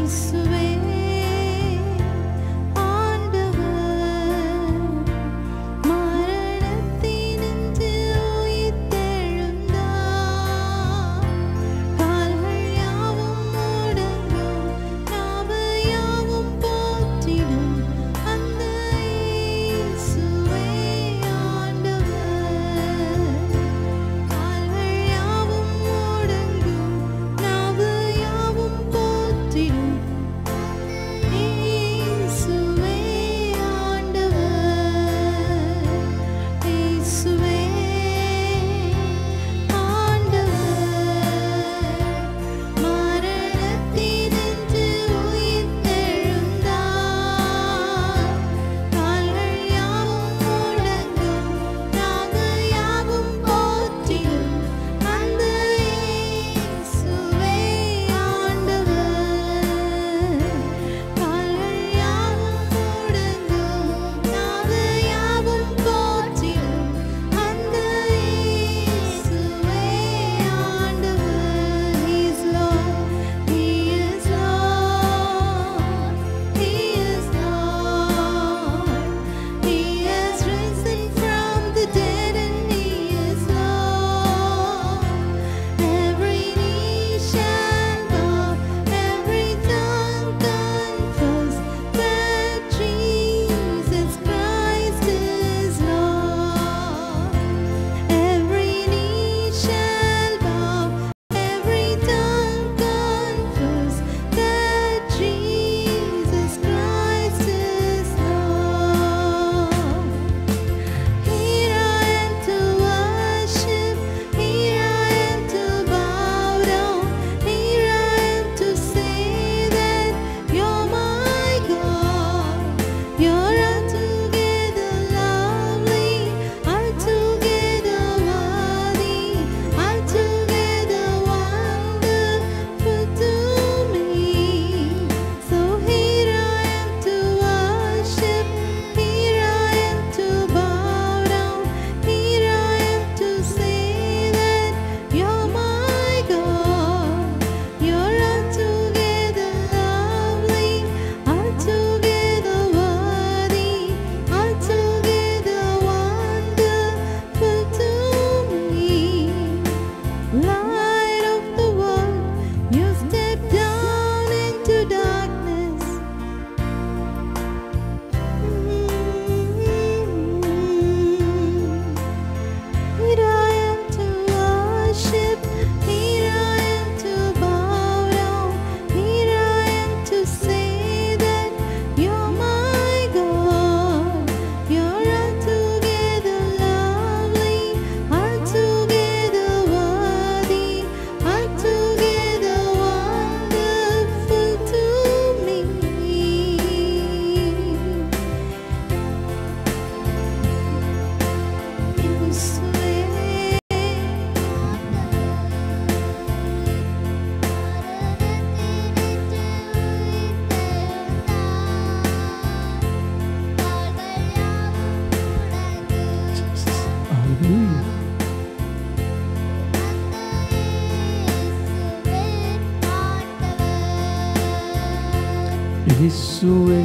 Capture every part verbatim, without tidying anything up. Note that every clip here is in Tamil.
இயேசுவே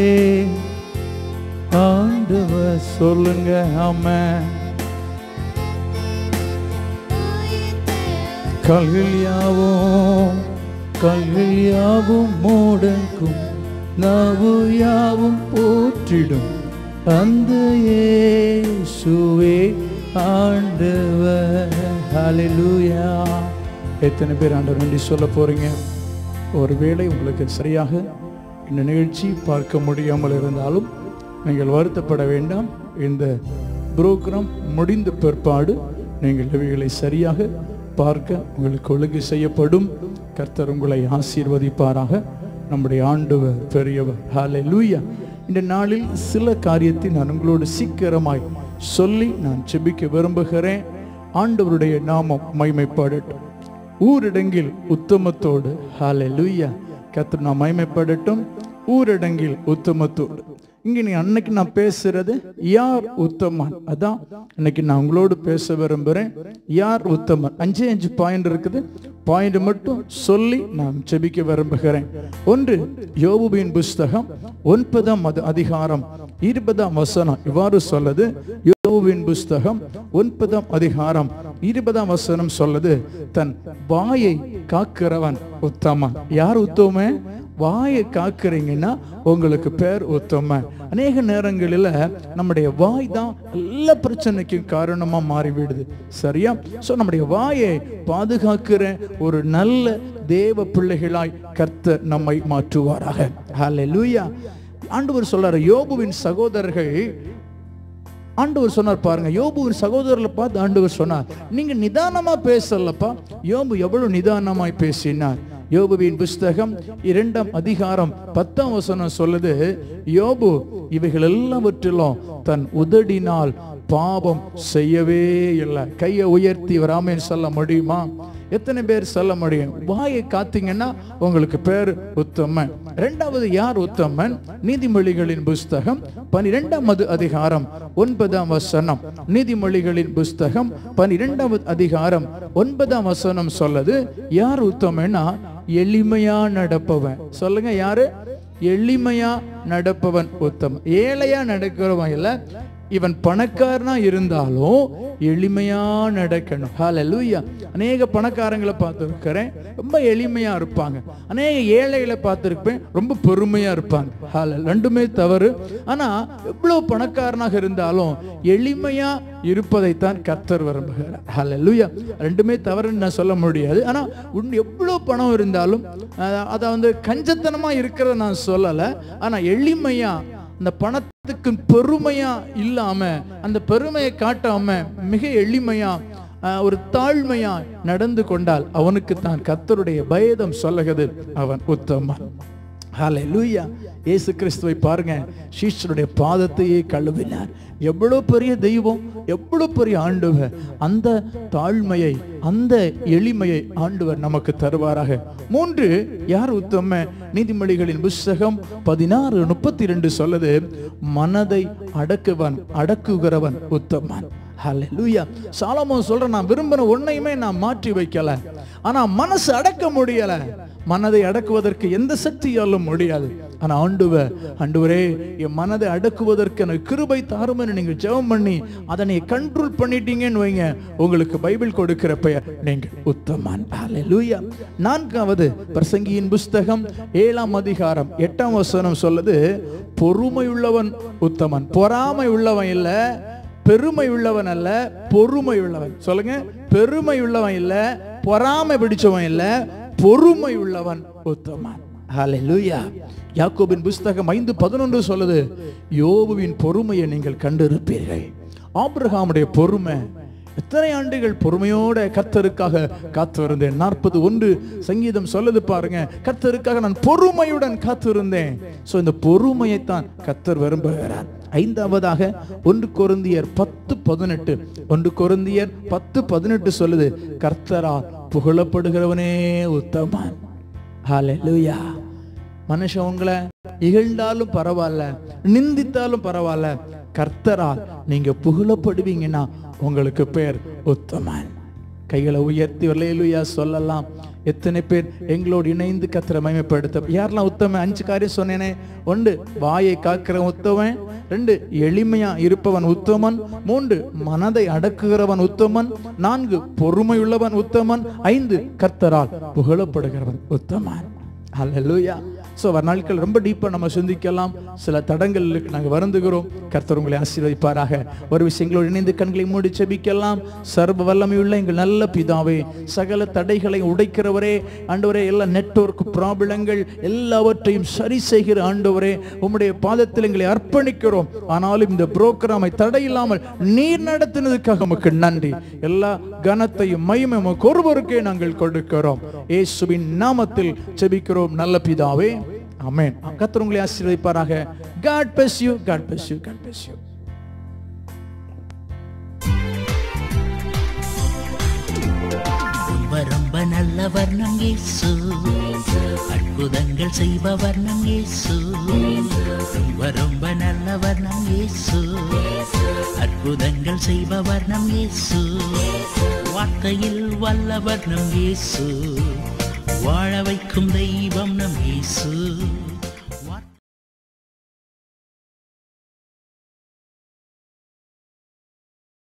ஆண்டவர் சொல்லுங்க ஆமென். கல்கள் யாவும் கல்கள் யாவும் மூடக்கும் நாவு யாவும் போற்றிடும் அந்த இயேசுவே ஆண்டவர். ஹல்லேலூயா. எத்தனை பேர் ஆண்டவர் நன்றி சொல்ல போறீங்க? ஒருவேளை உங்களுக்கு சரியாக இந்த நிகழ்ச்சி பார்க்க முடியாமல் இருந்தாலும் நீங்கள் வருத்தப்பட வேண்டாம். இந்த புரோகிராம் முடிந்த பிற்பாடு நீங்கள் இவைகளை சரியாக பார்க்க உங்களுக்கு ஒழுங்கு செய்யப்படும். கர்த்தர் உங்களை ஆசீர்வதிப்பாராக. நம்முடைய ஆண்டவர் பெரியவர். ஹல்லேலூயா. இந்த நாளில் சில காரியத்தை நான் உங்களோடு சீக்கிரமாய் சொல்லி நான் ஜெபிக்க விரும்புகிறேன். ஆண்டவருடைய நாமம் மகிமைப்படட்டும். ஊரடங்கில் உத்தமத்தோடு. ஹல்லேலூயா. கர்த்தர் நாம் மகிமைப்படட்டும். ஊரடங்கில் உத்தமத்தோடு. இங்க நீ அன்னைக்கு நான் பேசுறது யார் உத்தமன், அதான் இன்னைக்கு நான் உங்களோடு பேச விரும்புறேன். யார் உத்தமன்? அஞ்சு அஞ்சு பாயிண்ட் இருக்குது. பாயிண்ட் மட்டும் சொல்லி நான் ஜெபிக்க விரும்புகிறேன். ஒன்று, யோபுவின் புஸ்தகம் ஒன்பதாம் அதிகாரம் இருபதாம் வசனம் இவ்வாறு சொல்லுது. யோபுவின் புஸ்தகம் ஒன்பதாம் அதிகாரம் இருபதாம் வசனம் சொல்லுது, தன் வாயை காக்கிறவன் உத்தமன். யார் உத்தமன்? வாயை காக்குறீங்கன்னா உங்களுக்கு பேர் உத்தமன். அநேக நேரங்களில் நம்முடைய வாய் தான் எல்லா பிரச்சனைக்கும் காரணமா மாறிவிடுது. சரியா? சோ நம்முடைய வாயை பாதுகாக்கிற ஒரு நல்ல தேவ பிள்ளைகளாய் கர்த்தர் நம்மை மாற்றுவாராக. ஹல்லேலூயா. ஆண்டவர் சொல்றாரு, யோபுவின் சகோதரர்கள், ஆண்டவர் சொன்னார் பாருங்க, யோபுவின் சகோதரர்களை பார்த்து ஆண்டவர் சொன்னார், நீங்க நிதானமா பேசலப்பா. யோபு எவ்வளவு நிதானமாய் பேசினார். யோபுவின் புஸ்தகம் இரண்டாம் அதிகாரம் பத்தாம் வசனம் சொல்லுது, யோபு இவைகள் எல்லாவற்றிலும் தன் உதடினால் பாவம் செய்யவே இல்லை. கையை உயர்த்தி வராமன்னு சொல்ல முடியுமா? எத்தனை பேர் சொல்ல முடியும்? வாயை காத்தீங்கன்னா உங்களுக்கு பேர் உத்தமன். இரண்டாவது யார் உத்தமன்? நீதிமொழிகளின் புஸ்தகம் பனிரெண்டாவது அதிகாரம் ஒன்பதாம் வசனம். நீதிமொழிகளின் புஸ்தகம் பனிரெண்டாவது அதிகாரம் ஒன்பதாம் வசனம் சொல்லுது, யார் உத்தமன்னா எளிமையா நடப்பவன். சொல்லுங்க, யாரு? எளிமையா நடப்பவன் உத்தமன். ஏழையா நடக்கிறவன் இல்ல, இவன் பணக்காரனா இருந்தாலும் எளிமையா நடக்கணும். ஹல்லேலூயா. அநேக பணக்காரங்களை பார்த்துருக்கிறேன், ரொம்ப எளிமையா இருப்பாங்க. அநேக ஏழைகளை பார்த்துருப்பேன், ரொம்ப பெருமையா இருப்பாங்க. ஹல்லேலூயா. ரெண்டுமே தவறு. ஆனா எவ்வளவு பணக்காரனாக இருந்தாலும் எளிமையா இருப்பதைத்தான் கர்த்தர் விரும்புகிறார். ஹல்லேலூயா. ரெண்டுமே தவறுன்னு நான் சொல்ல முடியாது. ஆனா எவ்வளவு பணம் இருந்தாலும் அதை வந்து கஞ்சத்தனமா இருக்கிறத நான் சொல்லலை. ஆனா எளிமையா, அந்த பணத்துக்கு பெருமையா இல்லாம, அந்த பெருமையை காட்டாம மிக எளிமையா ஒரு தாழ்மையா நடந்து கொண்டால் அவனுக்கு தான் கர்த்தருடைய பயதம் சொல்லுகிறது, அவன் உத்தமன். ஹல்லேலூயா. இயேசு கிறிஸ்துவை பாருங்க, சீஷருடைய பாதத்தையே கழுவினார். எவ்வளவு பெரிய தெய்வம், எவ்வளவு பெரிய ஆண்டவர். அந்த தாழ்மையை, அந்த எளிமையை ஆண்டவர் நமக்கு தருவாராக. மூன்று, யார் உத்தம? நீதிமொழிகளின் புஸ்தகம் பதினாறு முப்பத்தி ரெண்டு சொல்லுது, மனதை அடக்குவன் அடக்குகிறவன் உத்தமன். ஹல்லேலூயா. சாலமோன் சொல்ற, நான் விரும்பின ஒன்னையுமே நான் மாற்றி வைக்கல, ஆனா மனசு அடக்க முடியல. மனதை அடக்குவதற்கு எந்த சக்தியாலும் முடியாது. ஆனா ஆண்டவர், ஆண்டவரே என் மனதை அடக்குவதற்கு எனக்கு கிருபை தாரும்னு நீங்க ஜெபம் பண்ணி அதை நீ கண்ட்ரோல் பண்ணிட்டீங்கன்னு வைங்க, உங்களுக்கு பைபிள் கொடுக்கிற பெயர் நீங்க உத்தமன். ஹல்லேலூயா. நான்காவது, பிரசங்கியின் புஸ்தகம் ஏழாம் அதிகாரம் எட்டாம் வசனம் சொல்லுது, பொறுமை உள்ளவன் உத்தமன். பொறாமை உள்ளவன் இல்ல, பெருமை உள்ளவன் அல்ல, பொறுமை உள்ளவன். சொல்லுங்க, பெருமை உள்ளவன் இல்ல, பொறாமை பிடிச்சவன் இல்ல, பொறுமை உள்ளவன் உத்தமன். ஹல்லேலூயா. யாக்கோபின் புஸ்தகம் ஐந்து பதினொன்று சொல்லுது, யோபுவின் பொறுமையை நீங்கள் கண்டிருப்பீர்கள். ஆபிரகாமுடைய பொறுமை, எத்தனை ஆண்டுகள் பொறுமையோட கர்த்தருக்காக காத்திருந்தேன். நாற்பது ஒன்று சங்கீதம் சொல்லுது பாருங்க, கர்த்தருக்காக நான் பொறுமையுடன் காத்திருந்தேன். சோ இந்த பொறுமையைத்தான் கர்த்தர் விரும்புகிறார். ஐந்தாவதாக ஒன்று கொரிந்தியர் பத்து பதினெட்டு ஒன்று கொரிந்தியர் பத்து பதினெட்டு சொல்லுது, கர்த்தரால் புகழப்படுகிறவனே உத்தமன். ஹல்லேலூயா. மனுஷன் உங்களை இகழ்ந்தாலும் பரவாயில்ல, நிந்தித்தாலும் பரவாயில்ல, கர்த்தரால் நீங்க புகழப்படுவீங்கன்னா உங்களுக்கு பேர் உத்தமன். கைகளை உயர்த்தி ஹல்லேலூயா சொல்லலாம். எத்தனை பேர் எங்களோடு இணைந்து கர்த்தரை மகிமைப்படுத்த? யாரெல்லாம் உத்தமன்? அஞ்சு காரியம் சொன்னேனே. ஒன்று, வாயை காக்கிறவன் உத்தமன். ரெண்டு, எளிமையா இருப்பவன் உத்தமன். மூன்று, மனதை அடக்குகிறவன் உத்தமன். நான்கு, பொறுமையுள்ளவன் உத்தமன். ஐந்து, கர்த்தரால் புகழப்படுகிறவன் உத்தமன். ஹல்லேலூயா. ஸோ வர நாட்கள் ரொம்ப டீப்பாக நம்ம சிந்திக்கலாம். சில தடங்களுக்கு நாங்கள் வருந்துகிறோம். கர்த்தர் உங்களை ஆசீர்வதிப்பாராக. ஒரு விஷயங்களோடு இணைந்து கண்களை மூடி செபிக்கலாம். சர்வ வல்லமையுள்ள எங்கள் நல்ல பிதாவே, சகல தடைகளை உடைக்கிறவரே, ஆண்டவரே, எல்லா நெட்வொர்க் ப்ராப்ளங்கள் எல்லாவற்றையும் சரி செய்கிற ஆண்டவரே, உம்முடைய பாதத்தில் எங்களை அர்ப்பணிக்கிறோம். ஆனாலும் இந்த புரோகிராமை தடையில்லாமல் நீர் நடத்தினதுக்காக உமக்கு நன்றி. எல்லா கனத்தையும் மகிமை உமக்கு ஒருவருக்கே நாங்கள் கொடுக்கிறோம். இயேசுவின் நாமத்தில் செபிக்கிறோம் நல்ல பிதாவே, ஆமென். கர்த்தர் உங்களை ஆசீர்வதிப்பாராக. God bless you. God bless you. God bless you. ரொம்ப ரொம்ப நல்லவர் நம் இயேசு. அற்புதங்கள் செய்பவர் நம் இயேசு, ரொம்ப ரொம்ப நல்லவர் நம் இயேசு. அற்புதங்கள் செய்பவர் நம் இயேசு, வார்த்தையில் வல்லவர் நம் இயேசு, வாழ வைக்கும் தெய்வம் நம் இயேசு.